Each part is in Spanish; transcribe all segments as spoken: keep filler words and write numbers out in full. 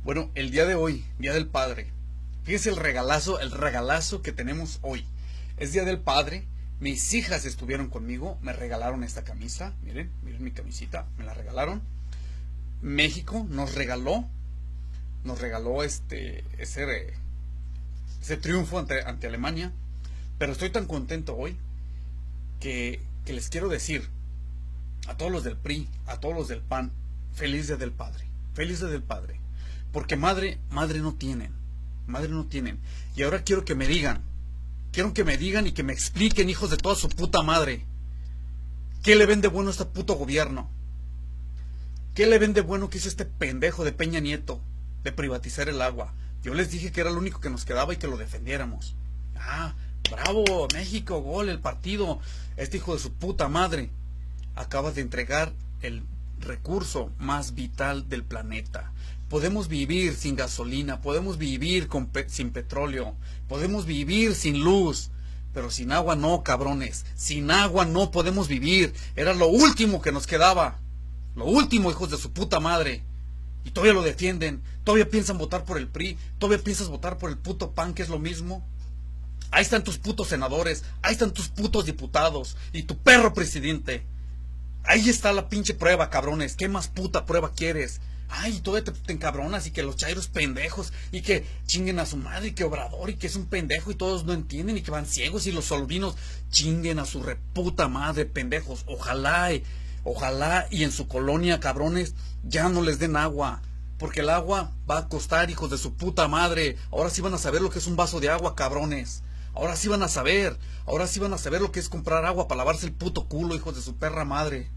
Bueno, el día de hoy, Día del Padre. Fíjese el regalazo, el regalazo que tenemos hoy. Es Día del Padre. Mis hijas estuvieron conmigo, me regalaron esta camisa. Miren, miren mi camisita, me la regalaron. México nos regaló, nos regaló este ese, ese triunfo ante, ante Alemania. Pero estoy tan contento hoy que, que les quiero decir a todos los del P R I, a todos los del P A N, feliz Día del Padre, feliz Día del Padre. Porque madre, madre no tienen, madre no tienen. Y ahora quiero que me digan, quiero que me digan y que me expliquen, hijos de toda su puta madre, ¿qué le ven de bueno a este puto gobierno? ¿Qué le ven de bueno que hizo este pendejo de Peña Nieto de privatizar el agua? Yo les dije que era lo único que nos quedaba y que lo defendiéramos. Ah, bravo, México, gol, el partido. Este hijo de su puta madre acaba de entregar el recurso más vital del planeta. Podemos vivir sin gasolina, podemos vivir con pe sin petróleo, podemos vivir sin luz, pero sin agua no, cabrones. Sin agua no podemos vivir. Era lo último que nos quedaba. Lo último, hijos de su puta madre. Y todavía lo defienden. Todavía piensan votar por el P R I. Todavía piensas votar por el puto P A N, que es lo mismo. Ahí están tus putos senadores. Ahí están tus putos diputados. Y tu perro presidente. Ahí está la pinche prueba, cabrones. ¿Qué más puta prueba quieres? Ay, todavía te, te encabronas y que los chairos pendejos y que chinguen a su madre y que Obrador y que es un pendejo y todos no entienden y que van ciegos y los solvinos chinguen a su reputa madre, pendejos. Ojalá, y, ojalá y en su colonia, cabrones, ya no les den agua. Porque el agua va a costar, hijos de su puta madre. Ahora sí van a saber lo que es un vaso de agua, cabrones. Ahora sí van a saber. Ahora sí van a saber lo que es comprar agua para lavarse el puto culo, hijos de su perra madre.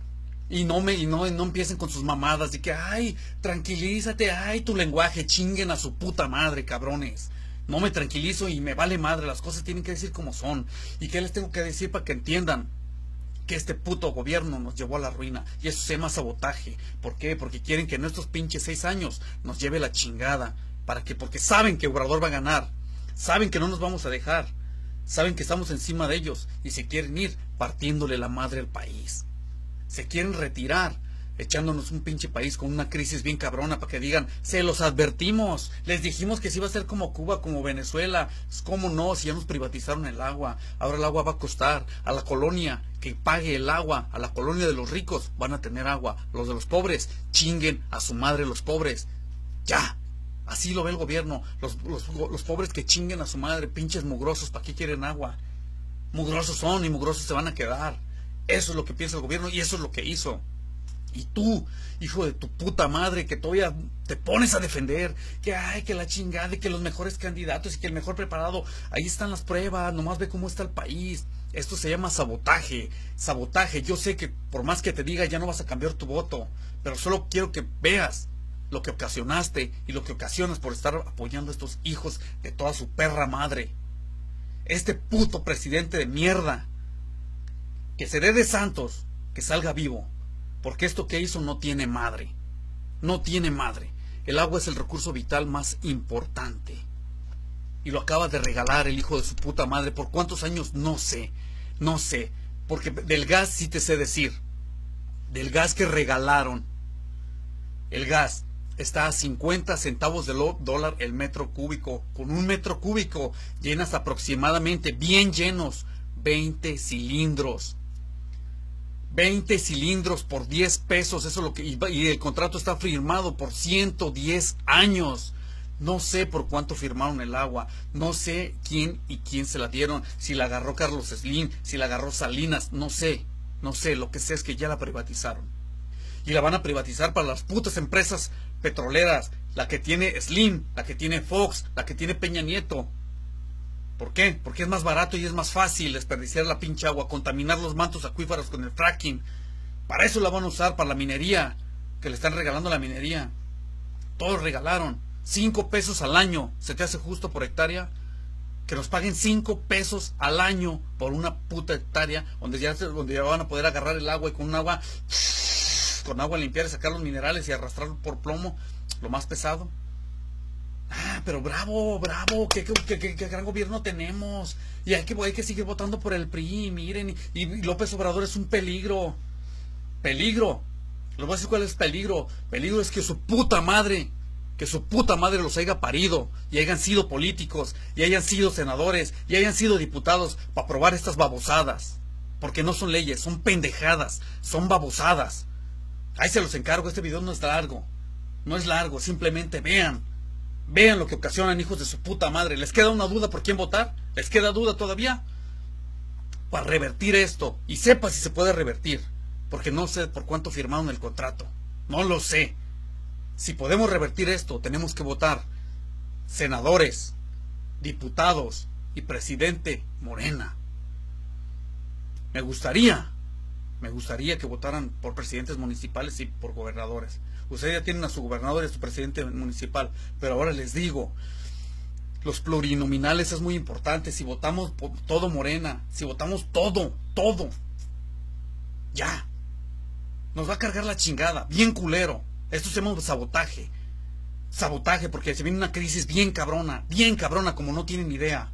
Y no me y no, no empiecen con sus mamadas de que, ay, tranquilízate, ay, tu lenguaje, chinguen a su puta madre, cabrones. No me tranquilizo y me vale madre, las cosas tienen que decir como son. ¿Y qué les tengo que decir para que entiendan? Que este puto gobierno nos llevó a la ruina. Y eso se llama sabotaje. ¿Por qué? Porque quieren que en estos pinches seis años nos lleve la chingada. ¿Para qué? Porque saben que Obrador va a ganar. Saben que no nos vamos a dejar. Saben que estamos encima de ellos. Y se quieren ir partiéndole la madre al país. Se quieren retirar, echándonos un pinche país con una crisis bien cabrona para que digan, se los advertimos, les dijimos que si iba a ser como Cuba, como Venezuela. ¿Cómo no? Si ya nos privatizaron el agua, ahora el agua va a costar. A la colonia que pague el agua, a la colonia de los ricos van a tener agua. Los de los pobres, chinguen a su madre los pobres. Ya, así lo ve el gobierno. Los, los, los pobres que chinguen a su madre, pinches mugrosos, ¿para qué quieren agua? Mugrosos son y mugrosos se van a quedar. Eso es lo que piensa el gobierno y eso es lo que hizo. Y tú, hijo de tu puta madre, que todavía te pones a defender, que ay, que la chingada, y que los mejores candidatos y que el mejor preparado, ahí están las pruebas, nomás ve cómo está el país. Esto se llama sabotaje, sabotaje. Yo sé que por más que te diga ya no vas a cambiar tu voto, pero solo quiero que veas lo que ocasionaste y lo que ocasionas por estar apoyando a estos hijos de toda su perra madre. Este puto presidente de mierda. Que se dé de santos, que salga vivo, porque esto que hizo no tiene madre, no tiene madre. El agua es el recurso vital más importante, y lo acaba de regalar el hijo de su puta madre. ¿Por cuántos años? No sé, no sé, porque del gas sí te sé decir, del gas que regalaron, el gas está a cincuenta centavos de dólar el metro cúbico. Con un metro cúbico llenas aproximadamente, bien llenos, veinte cilindros. veinte cilindros por diez pesos, eso es lo que, y el contrato está firmado por ciento diez años. No sé por cuánto firmaron el agua, no sé quién y quién se la dieron, si la agarró Carlos Slim, si la agarró Salinas, no sé, no sé, lo que sé es que ya la privatizaron. Y la van a privatizar para las putas empresas petroleras, la que tiene Slim, la que tiene Fox, la que tiene Peña Nieto. ¿Por qué? Porque es más barato y es más fácil desperdiciar la pinche agua, contaminar los mantos acuíferos con el fracking. Para eso la van a usar, para la minería, que le están regalando la minería. Todos regalaron. Cinco pesos al año. ¿Se te hace justo por hectárea? Que nos paguen cinco pesos al año por una puta hectárea, donde ya, donde ya van a poder agarrar el agua y con un agua, con agua limpiar y sacar los minerales y arrastrarlo por plomo, lo más pesado. Ah, pero bravo, bravo, qué, qué, qué, qué gran gobierno tenemos. Y hay que, hay que seguir votando por el P R I, miren. Y, y López Obrador es un peligro. Peligro. Les voy a decir cuál es peligro. Peligro es que su puta madre Que su puta madre los haya parido y hayan sido políticos y hayan sido senadores y hayan sido diputados para aprobar estas babosadas. Porque no son leyes, son pendejadas, son babosadas. Ahí se los encargo, este video no es largo. No es largo, simplemente vean. Vean lo que ocasionan, hijos de su puta madre. ¿Les queda una duda por quién votar? ¿Les queda duda todavía? Para revertir esto. Y sepa si se puede revertir. Porque no sé por cuánto firmaron el contrato. No lo sé. Si podemos revertir esto, tenemos que votar senadores, diputados y presidente Morena. Me gustaría, me gustaría que votaran por presidentes municipales y por gobernadores. Ustedes ya tienen a su gobernador y a su presidente municipal, pero ahora les digo, los plurinominales es muy importante. Si votamos por todo Morena, si votamos todo, todo, ya, nos va a cargar la chingada, bien culero. Esto se llama sabotaje. Sabotaje porque se viene una crisis bien cabrona, bien cabrona como no tienen idea.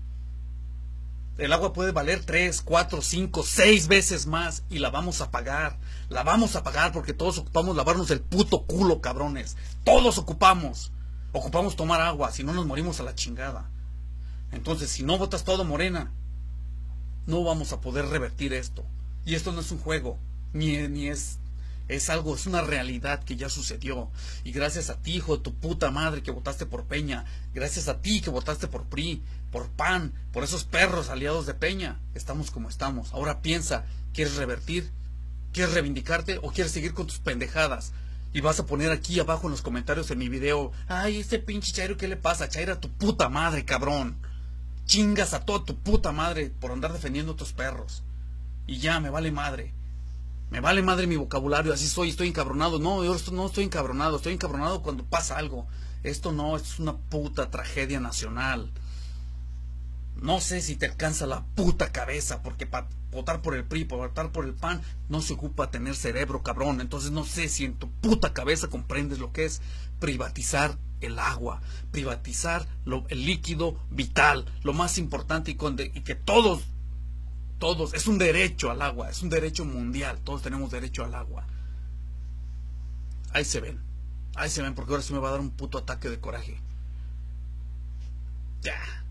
El agua puede valer tres, cuatro, cinco, seis veces más y la vamos a pagar. La vamos a pagar porque todos ocupamos lavarnos el puto culo, cabrones. Todos ocupamos. Ocupamos tomar agua, si no nos morimos a la chingada. Entonces, si no votas todo Morena, no vamos a poder revertir esto. Y esto no es un juego, ni, ni es... Es algo, es una realidad que ya sucedió. Y gracias a ti, hijo de tu puta madre, que votaste por Peña. Gracias a ti que votaste por P R I, por P A N, por esos perros aliados de Peña. Estamos como estamos. Ahora piensa, ¿quieres revertir? ¿Quieres reivindicarte o quieres seguir con tus pendejadas? Y vas a poner aquí abajo en los comentarios en mi video: ay, este pinche Chairo, ¿qué le pasa? Chairo, a tu puta madre, cabrón. Chingas a toda tu puta madre por andar defendiendo a tus perros. Y ya, me vale madre. Me vale madre mi vocabulario, así soy, estoy encabronado. No, yo no estoy encabronado, estoy encabronado cuando pasa algo. Esto no, esto es una puta tragedia nacional. No sé si te alcanza la puta cabeza, porque para votar por el P R I, para votar por el P A N, no se ocupa tener cerebro, cabrón. Entonces no sé si en tu puta cabeza comprendes lo que es privatizar el agua, privatizar lo, el líquido vital, lo más importante y, con de, y que todos... Todos, es un derecho al agua, es un derecho mundial, todos tenemos derecho al agua. Ahí se ven, ahí se ven, porque ahora sí me va a dar un puto ataque de coraje. Ya.